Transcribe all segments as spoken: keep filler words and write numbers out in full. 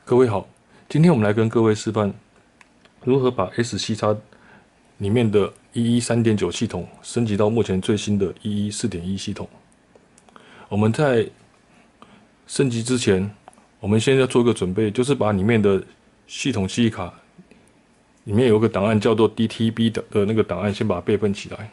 各位好，今天我们来跟各位示范如何把 S C X 里面的一一三点九系统升级到目前最新的一一四点一系统。我们在升级之前，我们先要做一个准备，就是把里面的系统记忆卡里面有个档案叫做 D T B 的的那个档案，先把它备份起来。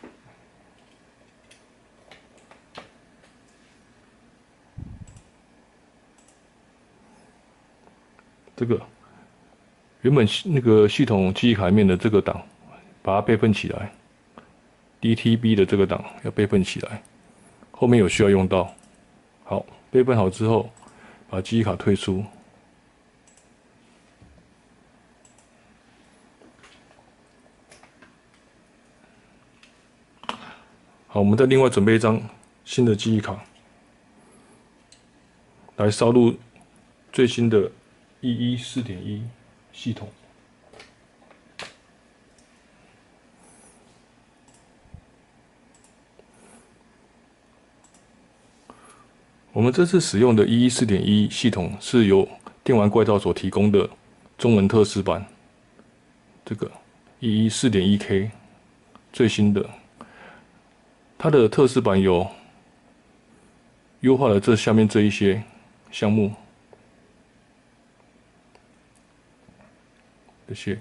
这个原本那个系统记忆卡里面的这个档，把它备份起来。D T B 的这个档要备份起来，后面有需要用到。好，备份好之后，把记忆卡退出。好，我们再另外准备一张新的记忆卡，来烧入最新的一一四点一系统。我们这次使用的一一四点一系统是由电玩怪盗所提供的中文特仕版，这个一一四点一 K 最新的，它的特仕版有优化了这下面这一些项目，这些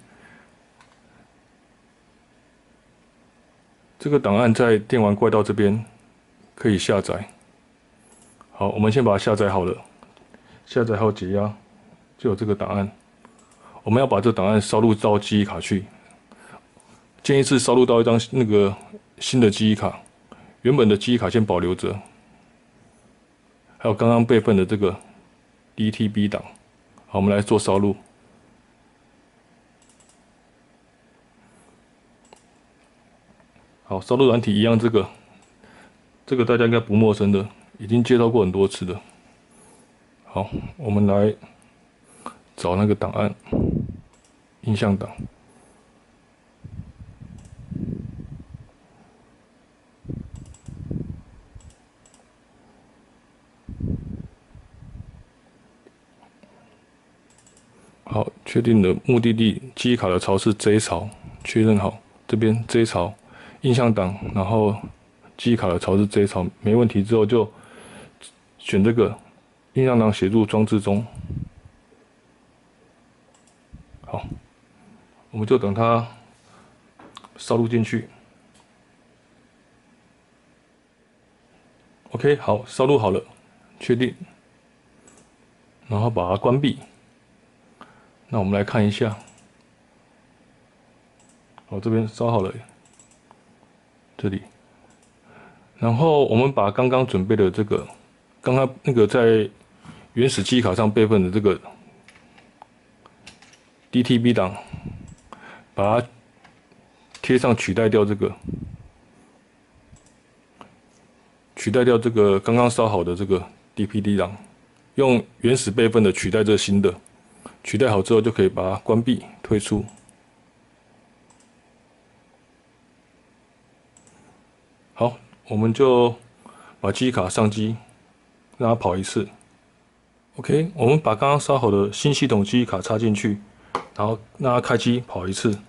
这个档案在电玩怪盗这边可以下载。好，我们先把它下载好了，下载后解压，就有这个档案。我们要把这档案烧入到记忆卡去，建议是烧入到一张那个新的记忆卡，原本的记忆卡先保留着，还有刚刚备份的这个 D T B 档。好，我们来做烧入。好，烧入软体一样，这个这个大家应该不陌生的。已经介绍过很多次的。好，我们来找那个档案，印象档。好，确定了目的地记忆卡的槽是 J 槽，确认好，这边 J 槽，印象档，然后记忆卡的槽是 J 槽，没问题之后就选这个印象档写入装置中。好，我们就等它烧入进去。OK， 好，烧入好了，确定，然后把它关闭。那我们来看一下，我这边烧好了，这里，然后我们把刚刚准备的这个。刚刚那个在原始记忆卡上备份的这个 D T B 档，把它贴上，取代掉这个，取代掉这个刚刚烧好的这个 D P D 档，用原始备份的取代这新的，取代好之后就可以把它关闭退出。好，我们就把记忆卡上机。让它跑一次 ，OK， 我们把刚刚烧好的新系统记忆卡插进去，然后让它开机跑一次。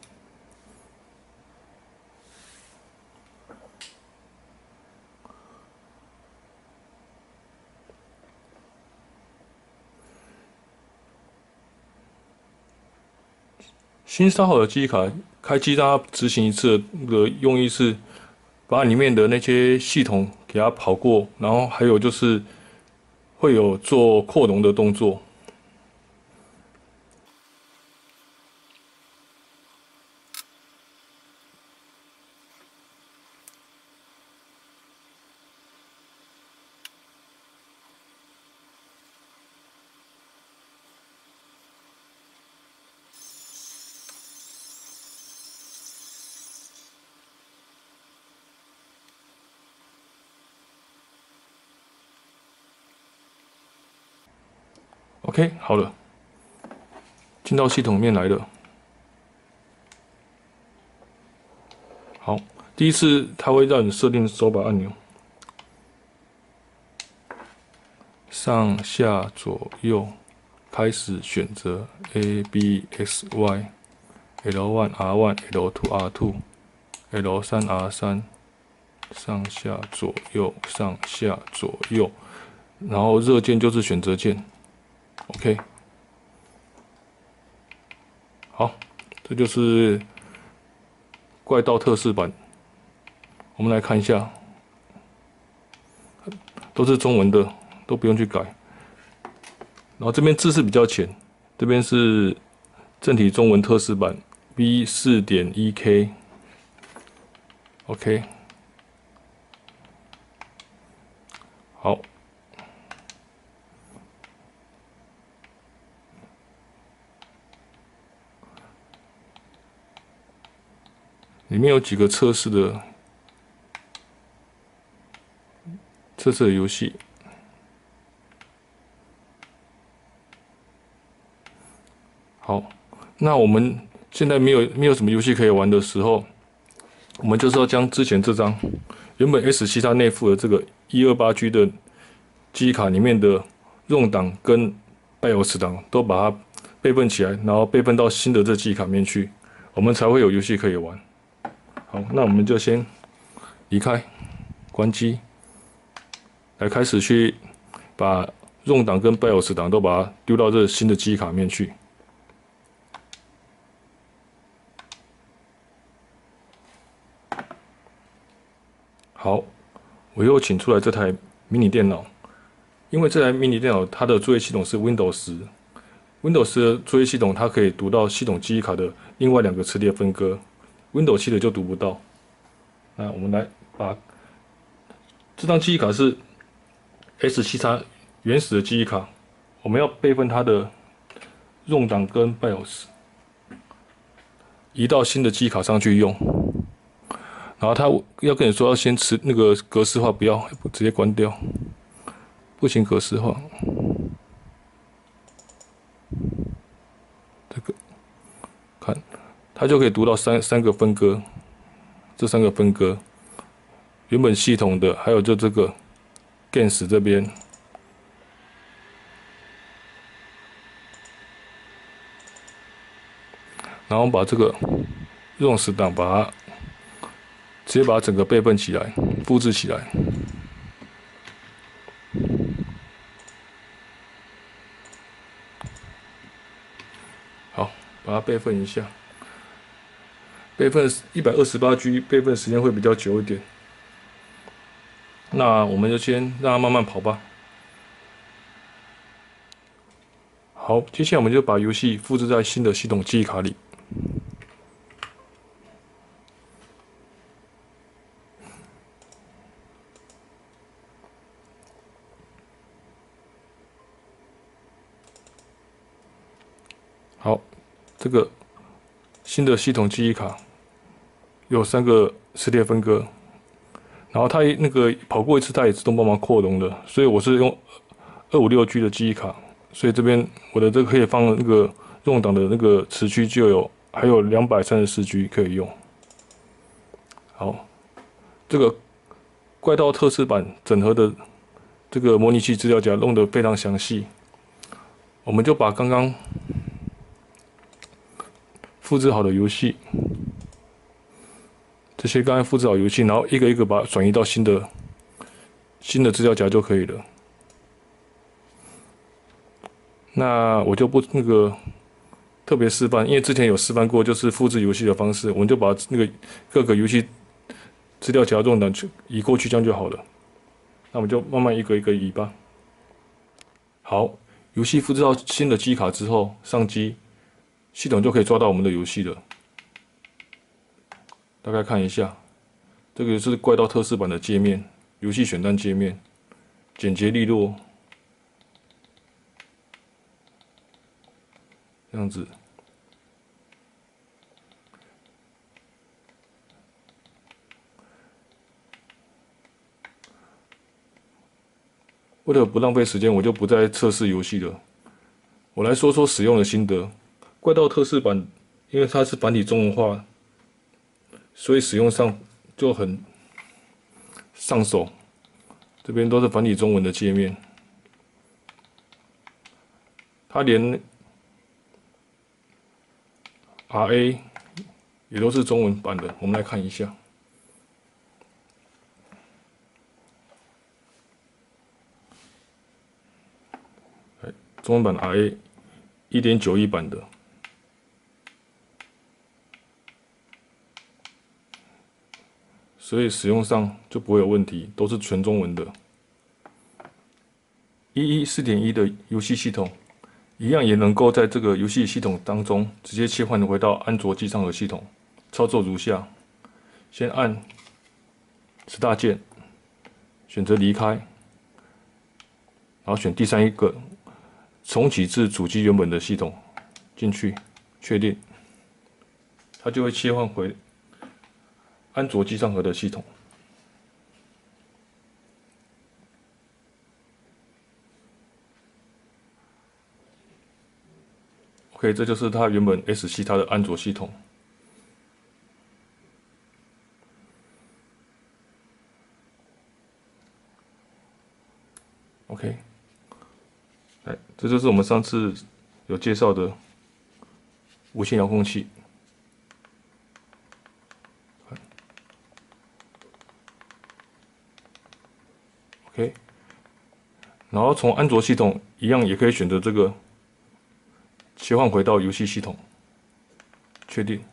新烧好的记忆卡开机，让它执行一次的那个用意是，把里面的那些系统给它跑过，然后还有就是会有做扩容的动作。OK， 好了，进到系统面来了。好，第一次它会让你设定手把按钮，上下左右开始选择 A B X Y L 一 R 一 L 二 R 二 L 三 R 三上下左右上下左右，然后热键就是选择键 ，OK。好，这就是怪盗特仕版。我们来看一下，都是中文的，都不用去改。然后这边字是比较浅，这边是正体中文特仕版 V 四点一 K。OK， 好，里面有几个测试的测试的游戏。好，那我们现在没有没有什么游戏可以玩的时候，我们就是要将之前这张原本 S 七它内附的这个 一二八 G 的记忆卡里面的 R O M 档跟 BIOS 档都把它备份起来，然后备份到新的这记忆卡面去，我们才会有游戏可以玩。好，那我们就先离开，关机，来开始去把 R O M 档跟 BIOS 档都把它丢到这新的记忆卡面去。好，我又请出来这台迷你电脑，因为这台迷你电脑它的作业系统是 Windows。Windows 的作业系统它可以读到系统记忆卡的另外两个磁碟分割 ，Windows 七的就读不到。那我们来把这张记忆卡是 S 七 X 原始的记忆卡，我们要备份它的 R O M 档跟 BIOS， 移到新的记忆卡上去用。然后他要跟你说要先持那个格式化，不要直接关掉，不行格式化。这个看，它就可以读到三三个分割，这三个分割，原本系统的，还有就这个 Games 这边，然后把这个 R O M 档把它。直接把它整个备份起来，复制起来。好，把它备份一下。备份一百二十八 G， 备份时间会比较久一点。那我们就先让它慢慢跑吧。好，接下来我们就把游戏复制在新的系统记忆卡里。好，这个新的系统记忆卡有三个磁碟分割，然后它那个跑过一次，它也自动帮忙扩容了，所以我是用二五六 G 的记忆卡，所以这边我的这个可以放那个 R O M 档的那个磁区就有，还有两百三十四 G 可以用。好，这个怪盗特仕版整合的这个模拟器资料夹弄得非常详细，我们就把刚刚复制好的游戏，这些刚才复制好游戏，然后一个一个把它转移到新的新的资料夹就可以了。那我就不那个特别示范，因为之前有示范过，就是复制游戏的方式，我们就把那个各个游戏资料夹这种档移过去，这样就好了。那我们就慢慢一个一个移吧。好，游戏复制到新的机卡之后，上机，系统就可以抓到我们的游戏了。大概看一下，这个是怪盗特仕版的界面，游戏选单界面，简洁利落，这样子。为了不浪费时间，我就不再测试游戏了。我来说说使用的心得。怪盗特仕版，因为它是繁体中文化，所以使用上就很上手。这边都是繁体中文的界面。 它连 R A 也都是中文版的，我们来看一下。中文版 R A 一点九一 版的，所以使用上就不会有问题，都是全中文的。一一四点一的游戏系统，一样也能够在这个游戏系统当中直接切换回到安卓机上盒系统。操作如下：先按十大键，选择离开，然后选第三一个重启至主机原本的系统，进去确定，它就会切换回安卓机上盒的系统。OK， 这就是它原本 S 系它的安卓系统。OK， 哎，这就是我们上次有介绍的无线遥控器。OK， 然后从安卓系统一样也可以选择这个切换回到游戏系统，确定。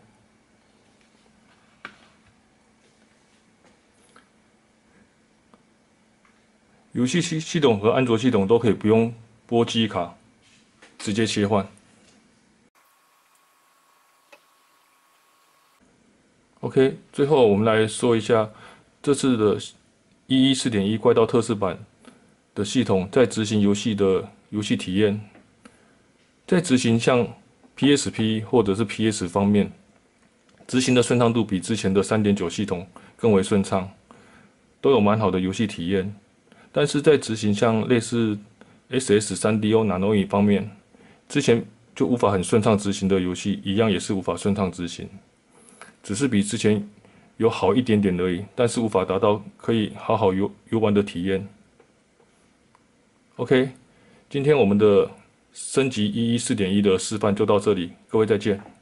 游戏系系统和安卓系统都可以不用拨记忆卡，直接切换。OK， 最后我们来说一下这次的一一四点一怪盗特仕版的系统在执行游戏的游戏体验，在执行像 P S P 或者是 P S 方面，执行的顺畅度比之前的 三点九 系统更为顺畅，都有蛮好的游戏体验。但是在执行像类似 S S 三 D O Nano 方面，之前就无法很顺畅执行的游戏，一样也是无法顺畅执行，只是比之前有好一点点而已，但是无法达到可以好好游游玩的体验。OK， 今天我们的升级一一四点一的示范就到这里，各位再见。